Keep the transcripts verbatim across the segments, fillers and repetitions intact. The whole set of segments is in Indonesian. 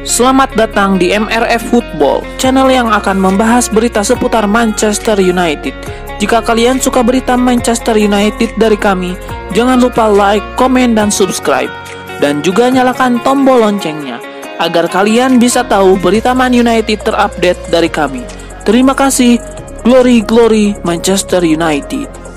Selamat datang di M R F Football, channel yang akan membahas berita seputar Manchester United. Jika kalian suka berita Manchester United dari kami, jangan lupa like, komen, dan subscribe. Dan juga nyalakan tombol loncengnya, agar kalian bisa tahu berita Man United terupdate dari kami. Terima kasih, glory glory Manchester United.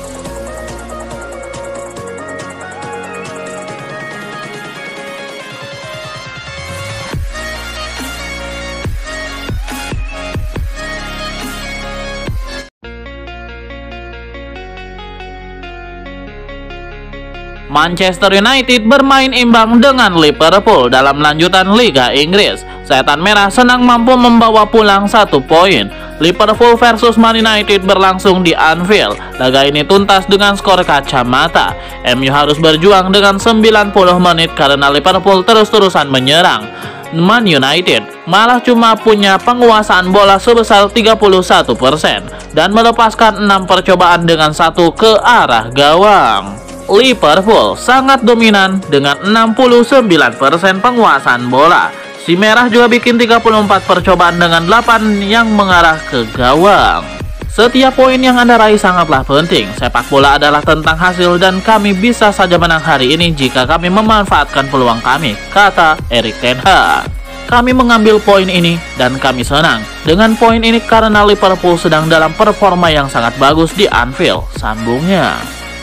Manchester United bermain imbang dengan Liverpool dalam lanjutan Liga Inggris. Setan Merah senang mampu membawa pulang satu poin. Liverpool versus Man United berlangsung di Anfield. Laga ini tuntas dengan skor kacamata. M U harus berjuang dengan sembilan puluh menit karena Liverpool terus-terusan menyerang. Man United malah cuma punya penguasaan bola sebesar tiga puluh satu persen dan melepaskan enam percobaan dengan satu ke arah gawang. Liverpool sangat dominan dengan enam puluh sembilan persen penguasaan bola. Si Merah juga bikin tiga puluh empat percobaan dengan delapan yang mengarah ke gawang. Setiap poin yang Anda raih sangatlah penting. Sepak bola adalah tentang hasil dan kami bisa saja menang hari ini jika kami memanfaatkan peluang kami, kata Erik ten Hag. Kami mengambil poin ini dan kami senang dengan poin ini karena Liverpool sedang dalam performa yang sangat bagus di Anfield, sambungnya.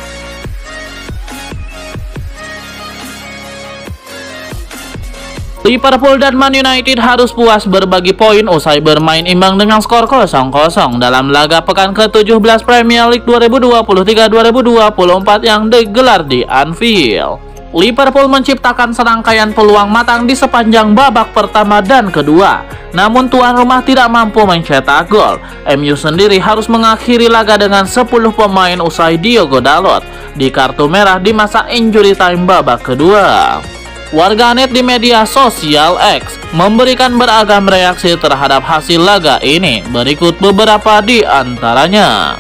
Liverpool dan Man United harus puas berbagi poin usai bermain imbang dengan skor kosong kosong dalam laga pekan ke tujuh belas Premier League dua ribu dua puluh tiga dua ribu dua puluh empat yang digelar di Anfield. Liverpool menciptakan serangkaian peluang matang di sepanjang babak pertama dan kedua. Namun tuan rumah tidak mampu mencetak gol. M U sendiri harus mengakhiri laga dengan sepuluh pemain usai Diogo Dalot di kartu merah di masa injury time babak kedua. Warganet di media sosial X memberikan beragam reaksi terhadap hasil laga ini. Berikut beberapa di antaranya.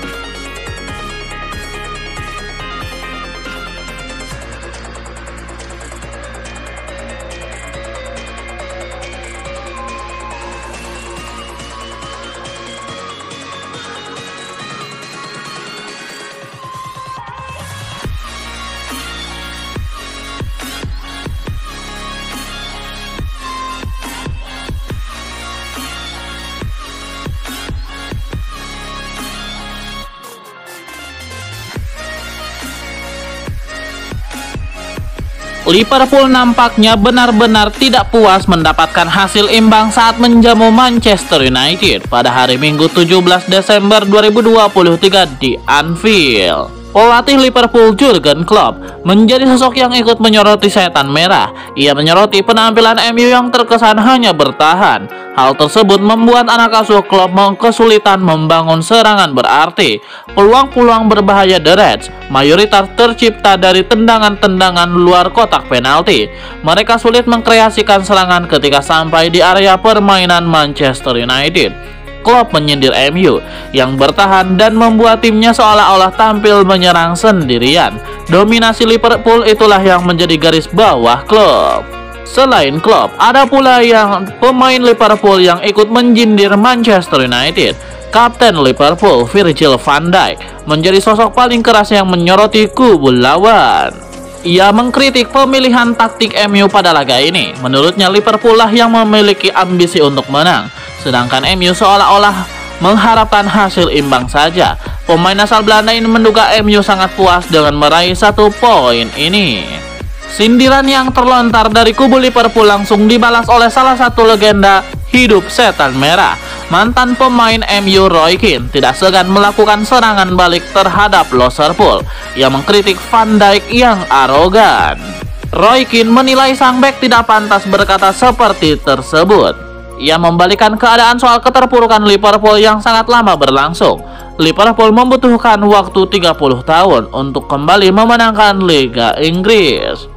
Liverpool nampaknya benar-benar tidak puas mendapatkan hasil imbang saat menjamu Manchester United pada hari Minggu tujuh belas Desember dua ribu dua puluh tiga di Anfield. Pelatih Liverpool Jurgen Klopp menjadi sosok yang ikut menyoroti setan merah. Ia menyoroti penampilan M U yang terkesan hanya bertahan. Hal tersebut membuat anak asuh Klopp kesulitan membangun serangan berarti. Peluang-peluang berbahaya The Reds mayoritas tercipta dari tendangan-tendangan luar kotak penalti. Mereka sulit mengkreasikan serangan ketika sampai di area permainan Manchester United. Klopp menyindir M U yang bertahan dan membuat timnya seolah-olah tampil menyerang sendirian. Dominasi Liverpool itulah yang menjadi garis bawah Klopp. Selain Klopp, ada pula yang pemain Liverpool yang ikut menjindir Manchester United. Kapten Liverpool Virgil van Dijk menjadi sosok paling keras yang menyoroti kubu lawan. Ia mengkritik pemilihan taktik M U pada laga ini. Menurutnya Liverpool lah yang memiliki ambisi untuk menang, sedangkan M U seolah-olah mengharapkan hasil imbang saja. Pemain asal Belanda ini menduga M U sangat puas dengan meraih satu poin ini. Sindiran yang terlontar dari kubu Liverpool langsung dibalas oleh salah satu legenda hidup setan merah. Mantan pemain M U Roy Keane tidak segan melakukan serangan balik terhadap Liverpool. Ia mengkritik Van Dijk yang arogan. Roy Keane menilai sang bek tidak pantas berkata seperti tersebut. Ia membalikan keadaan soal keterpurukan Liverpool yang sangat lama berlangsung. Liverpool membutuhkan waktu tiga puluh tahun untuk kembali memenangkan Liga Inggris.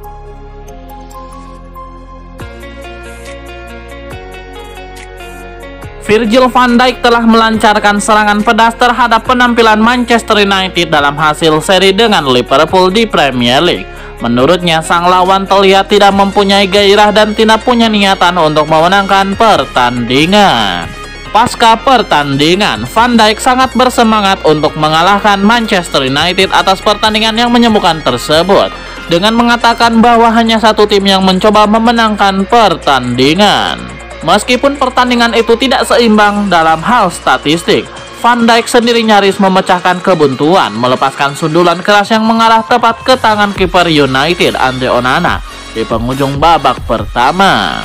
Virgil van Dijk telah melancarkan serangan pedas terhadap penampilan Manchester United dalam hasil seri dengan Liverpool di Premier League. Menurutnya, sang lawan terlihat tidak mempunyai gairah dan tidak punya niatan untuk memenangkan pertandingan. Pasca pertandingan, Van Dijk sangat bersemangat untuk mengalahkan Manchester United atas pertandingan yang menyembuhkan tersebut, dengan mengatakan bahwa hanya satu tim yang mencoba memenangkan pertandingan. Meskipun pertandingan itu tidak seimbang dalam hal statistik, Van Dijk sendiri nyaris memecahkan kebuntuan, melepaskan sundulan keras yang mengarah tepat ke tangan kiper United Andre Onana di penghujung babak pertama.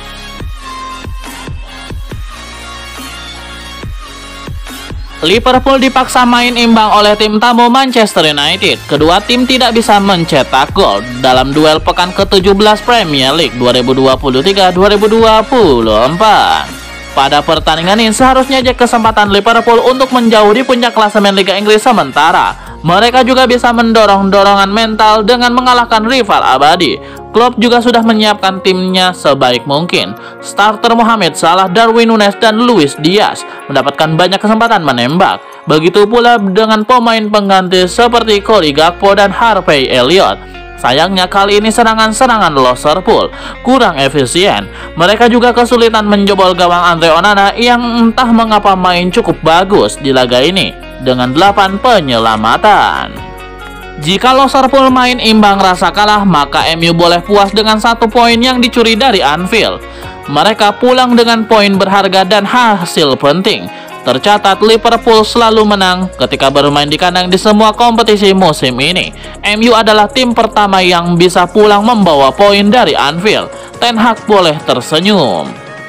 Liverpool dipaksa main imbang oleh tim tamu Manchester United. Kedua tim tidak bisa mencetak gol dalam duel pekan ke tujuh belas Premier League dua ribu dua puluh tiga dua ribu dua puluh empat. Pada pertandingan ini seharusnya jadi kesempatan Liverpool untuk menjauh di puncak klasemen Liga Inggris, sementara mereka juga bisa mendorong dorongan mental dengan mengalahkan rival abadi. Klopp juga sudah menyiapkan timnya sebaik mungkin. Starter Mohamed Salah, Darwin Núñez, dan Luis Diaz mendapatkan banyak kesempatan menembak. Begitu pula dengan pemain pengganti seperti Cody Gakpo dan Harvey Elliott. Sayangnya kali ini serangan-serangan Liverpool kurang efisien. Mereka juga kesulitan menjebol gawang Andre Onana yang entah mengapa main cukup bagus di laga ini dengan delapan penyelamatan. Jika Liverpool main imbang rasa kalah, maka M U boleh puas dengan satu poin yang dicuri dari Anfield. Mereka pulang dengan poin berharga dan hasil penting. Tercatat Liverpool selalu menang ketika bermain di kandang di semua kompetisi musim ini. M U adalah tim pertama yang bisa pulang membawa poin dari Anfield. Ten Hag boleh tersenyum.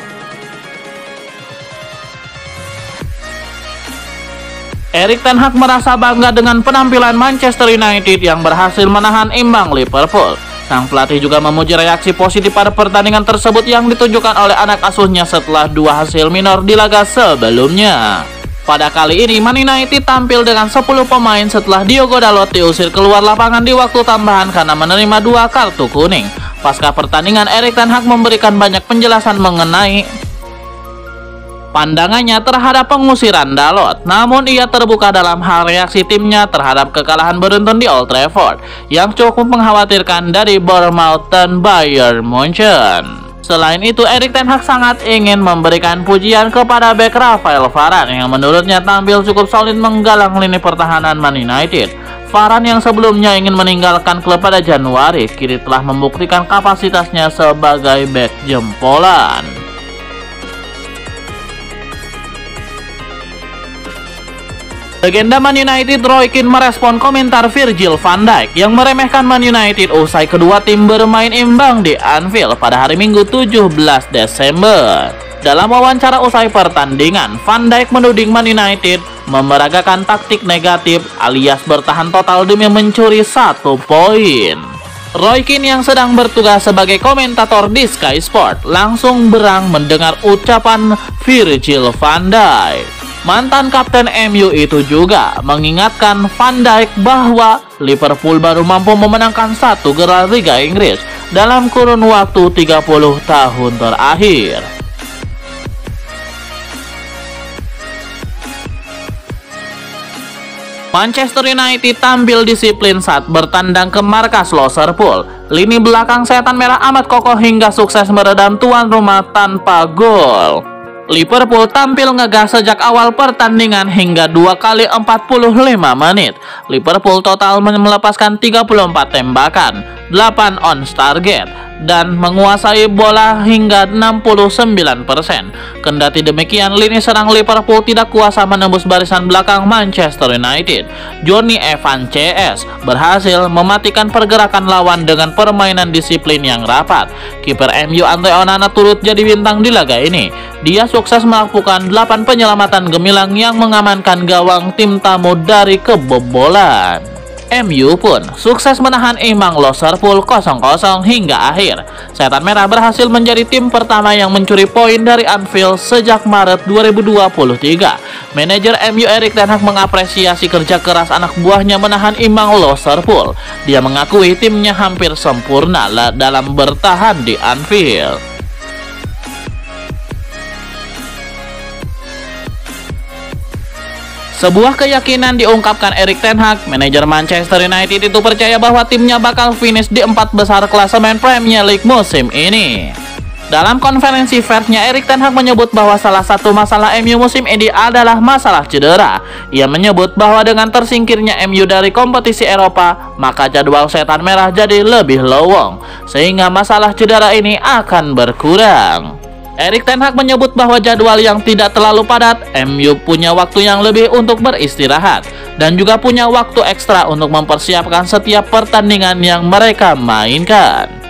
Erik ten Hag merasa bangga dengan penampilan Manchester United yang berhasil menahan imbang Liverpool. Sang pelatih juga memuji reaksi positif pada pertandingan tersebut yang ditunjukkan oleh anak asuhnya setelah dua hasil minor di laga sebelumnya. Pada kali ini, Man United tampil dengan sepuluh pemain setelah Diogo Dalot diusir keluar lapangan di waktu tambahan karena menerima dua kartu kuning. Pasca pertandingan, Erik ten Hag memberikan banyak penjelasan mengenai pandangannya terhadap pengusiran Dalot, namun ia terbuka dalam hal reaksi timnya terhadap kekalahan beruntun di Old Trafford yang cukup mengkhawatirkan dari Bournemouth dan Bayern Munchen. Selain itu, Erik ten Hag sangat ingin memberikan pujian kepada bek Rafael Varane yang menurutnya tampil cukup solid menggalang lini pertahanan Man United. Varane yang sebelumnya ingin meninggalkan klub pada Januari, kini telah membuktikan kapasitasnya sebagai bek jempolan. Legenda Man United Roy Keane merespon komentar Virgil van Dijk yang meremehkan Man United usai kedua tim bermain imbang di Anfield pada hari Minggu tujuh belas Desember. Dalam wawancara usai pertandingan, Van Dijk menuding Man United memeragakan taktik negatif alias bertahan total demi mencuri satu poin. Roy Keane yang sedang bertugas sebagai komentator di Sky Sport langsung berang mendengar ucapan Virgil van Dijk. Mantan kapten M U itu juga mengingatkan Van Dijk bahwa Liverpool baru mampu memenangkan satu gelar Liga Inggris dalam kurun waktu tiga puluh tahun terakhir. Manchester United tampil disiplin saat bertandang ke markas Liverpool. Lini belakang setan merah amat kokoh hingga sukses meredam tuan rumah tanpa gol. Liverpool tampil ngegas sejak awal pertandingan hingga dua kali empat puluh lima menit. Liverpool total melepaskan tiga puluh empat tembakan, delapan on target, dan menguasai bola hingga enam puluh sembilan persen. Kendati demikian, lini serang Liverpool tidak kuasa menembus barisan belakang Manchester United. Jonny Evans C S berhasil mematikan pergerakan lawan dengan permainan disiplin yang rapat. Kiper M U Andre Onana turut jadi bintang di laga ini. Dia sukses melakukan delapan penyelamatan gemilang yang mengamankan gawang tim tamu dari kebobolan. M U pun sukses menahan imbang Liverpool kosong kosong hingga akhir. Setan Merah berhasil menjadi tim pertama yang mencuri poin dari Anfield sejak Maret dua ribu dua puluh tiga. Manajer M U Erik ten Hag mengapresiasi kerja keras anak buahnya menahan imbang Liverpool. Dia mengakui timnya hampir sempurna dalam bertahan di Anfield. Sebuah keyakinan diungkapkan Erik ten Hag, manajer Manchester United itu percaya bahwa timnya bakal finish di empat besar klasemen Premier League musim ini. Dalam konferensi persnya, Erik ten Hag menyebut bahwa salah satu masalah M U musim ini adalah masalah cedera. Ia menyebut bahwa dengan tersingkirnya M U dari kompetisi Eropa, maka jadwal setan merah jadi lebih lowong, sehingga masalah cedera ini akan berkurang. Erik ten Hag menyebut bahwa jadwal yang tidak terlalu padat, M U punya waktu yang lebih untuk beristirahat, dan juga punya waktu ekstra untuk mempersiapkan setiap pertandingan yang mereka mainkan.